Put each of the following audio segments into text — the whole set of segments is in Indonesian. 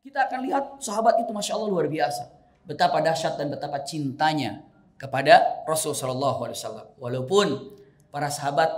Kita akan lihat sahabat itu Masya Allah luar biasa. Betapa dahsyat dan betapa cintanya kepada Rasul Sallallahu Alaihi Wasallam. Walaupun para sahabat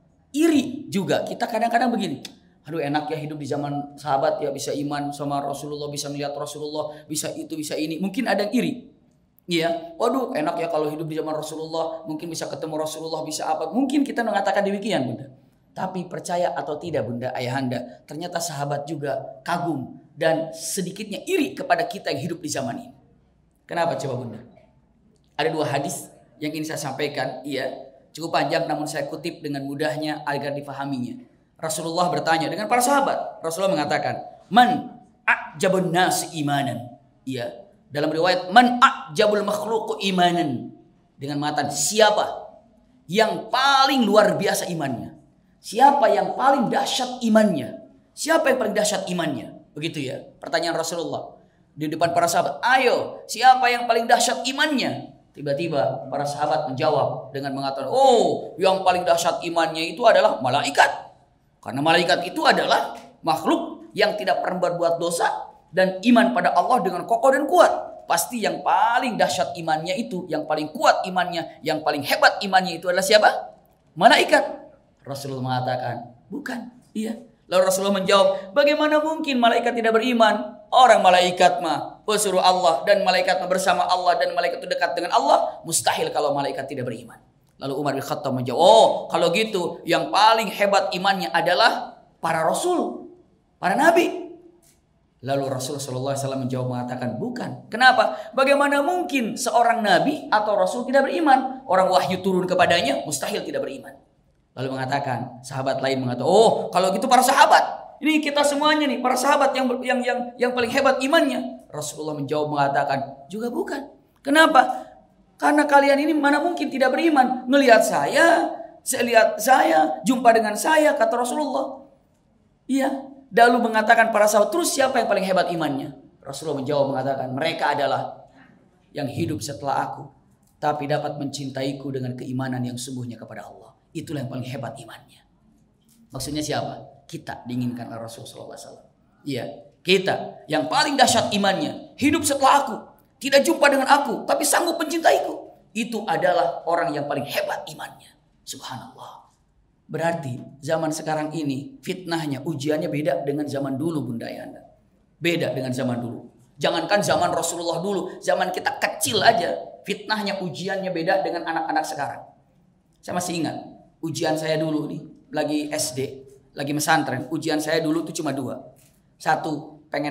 iri juga. Kita kadang-kadang begini. Aduh enak ya hidup di zaman sahabat ya, bisa iman sama Rasulullah, bisa melihat Rasulullah, bisa itu, bisa ini. Mungkin ada yang iri. Iya, waduh enak ya kalau hidup di zaman Rasulullah, mungkin bisa ketemu Rasulullah, bisa apa. Mungkin kita mengatakan demikian Bunda. Tapi percaya atau tidak Bunda, Ayahanda, ternyata sahabat juga kagum dan sedikitnya iri kepada kita yang hidup di zaman ini. Kenapa coba Bunda? Ada dua hadis yang ingin saya sampaikan, iya, cukup panjang namun saya kutip dengan mudahnya agar difahaminya. Rasulullah bertanya dengan para sahabat. Rasulullah mengatakan, "Man a'jabun nas imanan." Iya, dalam riwayat, "Man a'jabul makhluq imanan." Dengan mengatakan, siapa yang paling luar biasa imannya? Siapa yang paling dahsyat imannya? Siapa yang paling dahsyat imannya? Begitu ya, pertanyaan Rasulullah di depan para sahabat. Ayo, siapa yang paling dahsyat imannya? Tiba-tiba para sahabat menjawab dengan mengatakan, "Oh, yang paling dahsyat imannya itu adalah malaikat." Karena malaikat itu adalah makhluk yang tidak pernah berbuat dosa dan iman pada Allah dengan kokoh dan kuat. Pasti yang paling dahsyat imannya itu, yang paling kuat imannya, yang paling hebat imannya itu adalah siapa? Malaikat. Rasulullah mengatakan, bukan. Iya. Lalu Rasulullah menjawab, bagaimana mungkin malaikat tidak beriman? Orang malaikat mah pesuruh Allah dan malaikat mah bersama Allah dan malaikat itu dekat dengan Allah. Mustahil kalau malaikat tidak beriman. Lalu Umar bin Khattab menjawab, oh kalau gitu yang paling hebat imannya adalah para rasul, para nabi. Lalu Rasulullah SAW menjawab mengatakan, bukan. Kenapa? Bagaimana mungkin seorang nabi atau rasul tidak beriman? Orang wahyu turun kepadanya, mustahil tidak beriman. Lalu mengatakan, sahabat lain mengatakan, oh kalau gitu para sahabat. Ini kita semuanya nih, para sahabat yang paling hebat imannya. Rasulullah menjawab mengatakan, juga bukan. Kenapa? Karena kalian ini mana mungkin tidak beriman. Melihat saya, lihat saya, jumpa dengan saya, kata Rasulullah. Iya. Lalu mengatakan para sahabat, terus siapa yang paling hebat imannya? Rasulullah menjawab mengatakan, mereka adalah yang hidup setelah aku, tapi dapat mencintaiku dengan keimanan yang sungguhnya kepada Allah. Itulah yang paling hebat imannya. Maksudnya siapa? Kita diinginkan oleh Rasulullah SAW. Iya, kita yang paling dahsyat imannya, hidup setelah aku, tidak jumpa dengan aku, tapi sanggup mencintaiku. Itu adalah orang yang paling hebat imannya. Subhanallah. Berarti zaman sekarang ini fitnahnya, ujiannya beda dengan zaman dulu Bunda Ayahanda. Beda dengan zaman dulu. Jangankan zaman Rasulullah dulu, zaman kita kecil aja fitnahnya, ujiannya beda dengan anak-anak sekarang. Saya masih ingat ujian saya dulu nih, lagi SD, lagi pesantren. Ujian saya dulu tuh cuma dua. Satu, pengen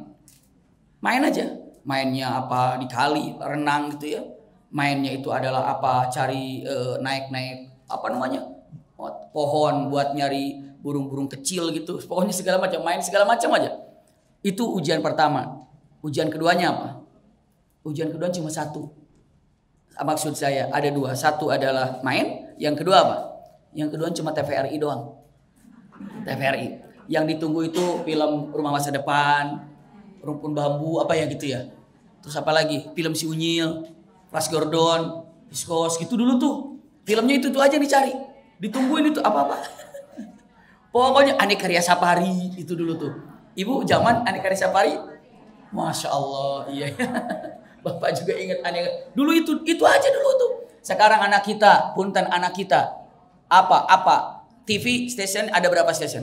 main aja. Mainnya apa di kali, renang gitu ya. Mainnya itu adalah apa, cari naik-naik apa namanya, pohon buat nyari burung-burung kecil gitu. Pokoknya segala macam, main segala macam aja. Itu ujian pertama. Ujian keduanya apa? Ujian kedua cuma satu. Maksud saya ada dua. Satu adalah main. Yang kedua apa? Yang kedua cuma TVRI doang. TVRI. Yang ditunggu itu film Rumah Masa Depan, Rumpun Bambu, apa ya gitu ya. Terus apa lagi? Film Si Unyil, Flash Gordon, Viskos gitu dulu tuh. Filmnya itu aja dicari. Ditungguin itu apa-apa. Pokoknya Aneka Karya Sapari itu dulu tuh. Ibu zaman Aneka Karya Sapari, Masya Allah, iya. Bapak juga ingat Aneka. Dulu itu aja dulu tuh. Sekarang anak kita, punten anak kita, apa TV station ada berapa station?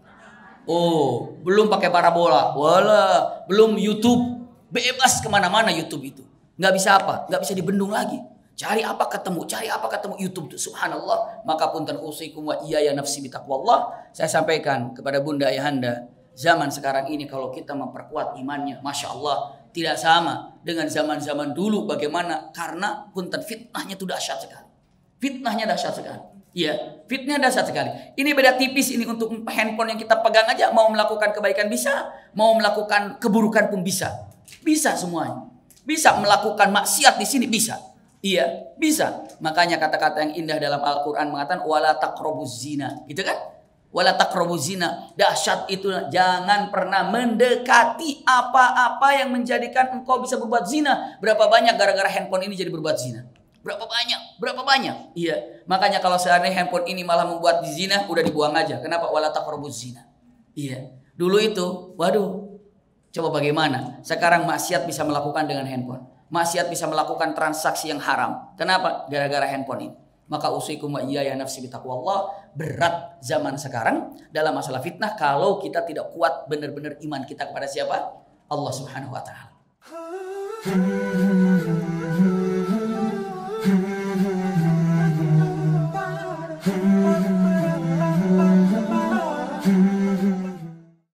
Oh, belum pakai parabola, wala, belum YouTube, bebas kemana-mana YouTube itu. Nggak bisa apa, nggak bisa dibendung lagi. Cari apa ketemu YouTube tuh. Subhanallah. Maka punten usikum wa iyaya nafsi bitaqwallah. Saya sampaikan kepada Bunda Ayahanda, zaman sekarang ini kalau kita memperkuat imannya, Masya Allah, tidak sama dengan zaman-zaman dulu. Bagaimana? Karena punten fitnahnya itu dahsyat sekali. Fitnahnya dahsyat sekali. Iya, fitnah dahsyat sekali. Ini beda tipis ini untuk handphone yang kita pegang aja. Mau melakukan kebaikan bisa, mau melakukan keburukan pun bisa. Bisa semuanya. Bisa melakukan maksiat di sini bisa. Iya, bisa. Makanya kata-kata yang indah dalam Al-Quran mengatakan wala taqrabuz zina, gitu kan? Wala taqrabuz zina. Dahsyat itu, jangan pernah mendekati apa-apa yang menjadikan engkau bisa berbuat zina. Berapa banyak gara-gara handphone ini jadi berbuat zina? Berapa banyak? Iya. Makanya kalau seandainya handphone ini malah membuat zina, udah dibuang aja. Kenapa? Wala taqrabuz zina. Iya. Dulu itu, waduh, Coba bagaimana? Sekarang maksiat bisa melakukan dengan handphone. Maksiat bisa melakukan transaksi yang haram. Kenapa? Gara-gara handphone ini. Maka usikum wa iyaya nafsi bitaqwallah. Berat zaman sekarang dalam masalah fitnah kalau kita tidak kuat benar-benar iman kita kepada siapa? Allah Subhanahu wa taala.